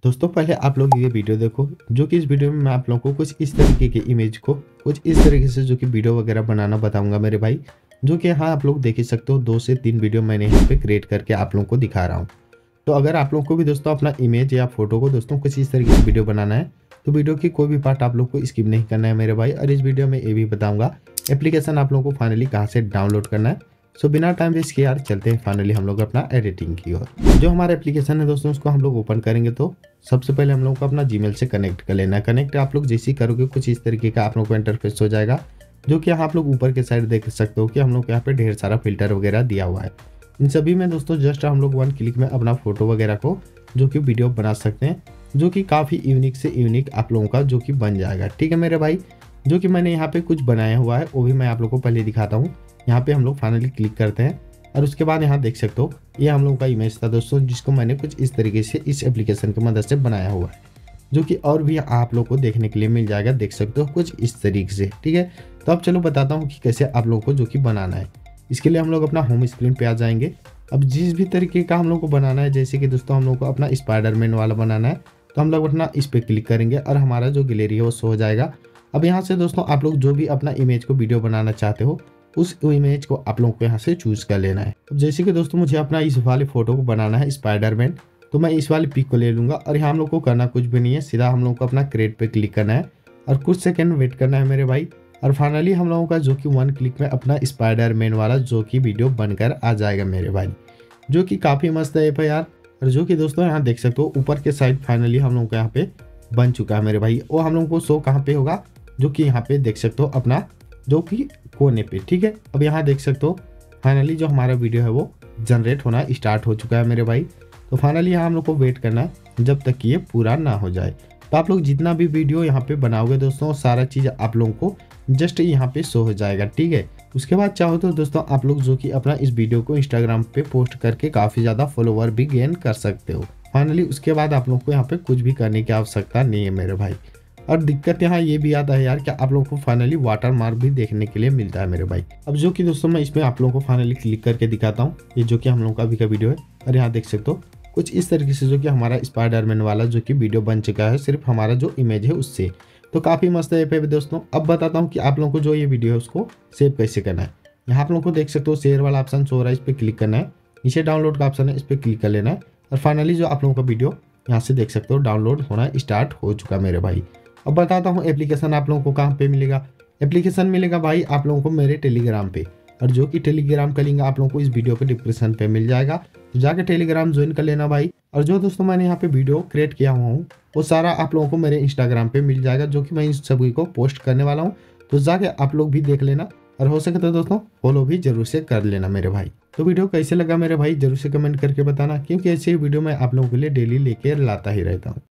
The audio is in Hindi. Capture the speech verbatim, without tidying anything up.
दोस्तों पहले आप लोग ये वीडियो देखो, जो कि इस वीडियो में मैं आप लोगों को कुछ इस तरीके के इमेज को कुछ इस तरीके से जो कि वीडियो वगैरह बनाना बताऊंगा मेरे भाई। जो कि यहाँ आप लोग देख ही सकते हो, दो से तीन वीडियो मैंने यहाँ पे क्रिएट करके आप लोगों को दिखा रहा हूँ। तो अगर आप लोगों को भी दोस्तों अपना इमेज या फोटो को दोस्तों कुछ इस तरीके से वीडियो बनाना है, तो वीडियो की कोई भी पार्ट आप लोग को स्किप नहीं करना है मेरे भाई। और इस वीडियो में ये भी बताऊंगा एप्लीकेशन आप लोगों को फाइनली कहाँ से डाउनलोड करना है। सो बिना टाइम वेस्ट किए यार चलते हैं फाइनली हम लोग अपना एडिटिंग की ओर। जो हमारा एप्लीकेशन है दोस्तों उसको हम लोग ओपन करेंगे तो सबसे पहले हम लोग को अपना जीमेल से कनेक्ट कर लेना है। कनेक्ट आप लोग जैसे ही करोगे कुछ इस तरीके का आप लोग को इंटरफेस हो जाएगा। जो कि यहाँ आप लोग ऊपर के साइड देख सकते हो कि हम लोग यहाँ पे ढेर सारा फिल्टर वगैरह दिया हुआ है। इन सभी में दोस्तों जस्ट हम लोग वन क्लिक में अपना फोटो वगैरह को जो कि वीडियो बना सकते हैं, जो कि काफ़ी यूनिक से यूनिक आप लोगों का जो कि बन जाएगा। ठीक है मेरे भाई, जो कि मैंने यहाँ पे कुछ बनाया हुआ है वो भी मैं आप लोग को पहले दिखाता हूँ। यहाँ पे हम लोग फाइनली क्लिक करते हैं और उसके बाद यहाँ देख सकते हो ये हम लोगों का इमेज था दोस्तों, जिसको मैंने कुछ इस तरीके से इस एप्लीकेशन की मदद से बनाया हुआ है। जो कि और भी आप लोग को देखने के लिए मिल जाएगा, देख सकते हो कुछ इस तरीके से। ठीक है, तो अब चलो बताता हूँ कि कैसे आप लोगों को जो कि बनाना है। इसके लिए हम लोग अपना होम स्क्रीन पे आ जाएंगे। अब जिस भी तरीके का हम लोग को बनाना है, जैसे कि दोस्तों हम लोग को अपना स्पाइडरमैन वाला बनाना है, तो हम लोग अपना इस पर क्लिक करेंगे और हमारा जो गैलरी है वो शो हो जाएगा। अब यहाँ से दोस्तों आप लोग जो भी अपना इमेज को वीडियो बनाना चाहते हो उस इमेज को आप लोगों को यहाँ से चूज कर लेना है। अब जैसे कि दोस्तों मुझे अपना इस वाले फोटो को बनाना है स्पाइडरमैन, तो मैं इस वाले पिक को ले लूंगा और यहाँ हम लोग को करना कुछ भी नहीं है, सीधा हम लोग को अपना क्रिएट पे क्लिक करना है और कुछ सेकंड वेट करना है मेरे भाई। और फाइनली हम लोगों का जो कि वन क्लिक में अपना स्पाइडरमैन वाला जो कि वीडियो बनकर आ जाएगा मेरे भाई, जो कि काफ़ी मस्त ऐप है यार। और जो कि दोस्तों यहाँ देख सकते हो ऊपर के साइड फाइनली हम लोगों को यहाँ पे बन चुका है मेरे भाई। वो हम लोगों को शो कहाँ पे होगा, जो कि यहाँ पे देख सकते हो अपना जो कि कोने पे। ठीक है, अब यहाँ देख सकते हो फाइनली जो हमारा वीडियो है वो जनरेट होना स्टार्ट हो चुका है मेरे भाई। तो फाइनली यहाँ हम लोग को वेट करना है जब तक कि ये पूरा ना हो जाए। तो आप लोग जितना भी वीडियो यहाँ पे बनाओगे दोस्तों सारा चीज़ आप लोगों को जस्ट यहाँ पे शो हो जाएगा। ठीक है, उसके बाद चाहो तो दोस्तों आप लोग जो कि अपना इस वीडियो को इंस्टाग्राम पे पोस्ट करके काफ़ी ज़्यादा फॉलोवर भी गेन कर सकते हो। फाइनली उसके बाद आप लोग को यहाँ पे कुछ भी करने की आवश्यकता नहीं है मेरे भाई। और दिक्कत यहाँ ये भी आता है यार कि आप लोगों को फाइनली वाटर मार्क भी देखने के लिए मिलता है मेरे भाई। अब जो कि दोस्तों मैं इसमें आप लोगों को फाइनली क्लिक करके दिखाता हूँ, ये जो कि हम लोगों का अभी का वीडियो है। और यहाँ देख सकते हो कुछ इस तरीके से जो कि हमारा स्पाइडरमैन वाला जो कि वीडियो बन चुका है, सिर्फ हमारा जो इमेज है उससे। तो काफ़ी मस्त ऐप है दोस्तों। अब बताता हूँ कि आप लोगों को जो ये वीडियो है उसको सेव कैसे करना है। यहाँ आप लोगों को देख सकते हो शेयर वाला ऑप्शन शो हो रहा है, इस पर क्लिक करना है। नीचे डाउनलोड का ऑप्शन है, इस पर क्लिक कर लेना है। और फाइनली जो आप लोगों का वीडियो यहाँ से देख सकते हो डाउनलोड होना स्टार्ट हो चुका मेरे भाई। अब बताता हूँ एप्लीकेशन आप लोगों को कहाँ पे मिलेगा। एप्लीकेशन मिलेगा भाई आप लोगों को मेरे टेलीग्राम पे, और जो कि टेलीग्राम का लिंक आप लोगों को इस वीडियो के डिस्क्रिप्शन पे मिल जाएगा। तो जाके टेलीग्राम ज्वाइन कर लेना भाई। और जो दोस्तों मैंने यहाँ पे वीडियो क्रिएट किया हुआ हूँ वो सारा आप लोगों को मेरे इंस्टाग्राम पे मिल जाएगा, जो कि मैं इन सभी को पोस्ट करने वाला हूँ। तो जाके आप लोग भी देख लेना और हो सके तो दोस्तों फॉलो भी जरूर से कर लेना मेरे भाई। तो वीडियो कैसे लगा मेरे भाई जरूर से कमेंट करके बताना, क्योंकि ऐसे ही वीडियो मैं आप लोगों के लिए डेली लेके लाता ही रहता हूँ।